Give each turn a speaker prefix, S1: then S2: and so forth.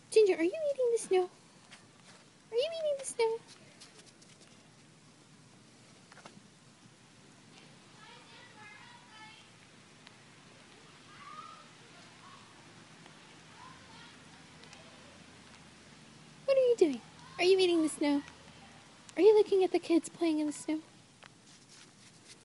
S1: Ginger, are you eating the snow? Are you eating the snow? What are you doing? Are you eating the snow? Are you looking at the kids playing in the snow?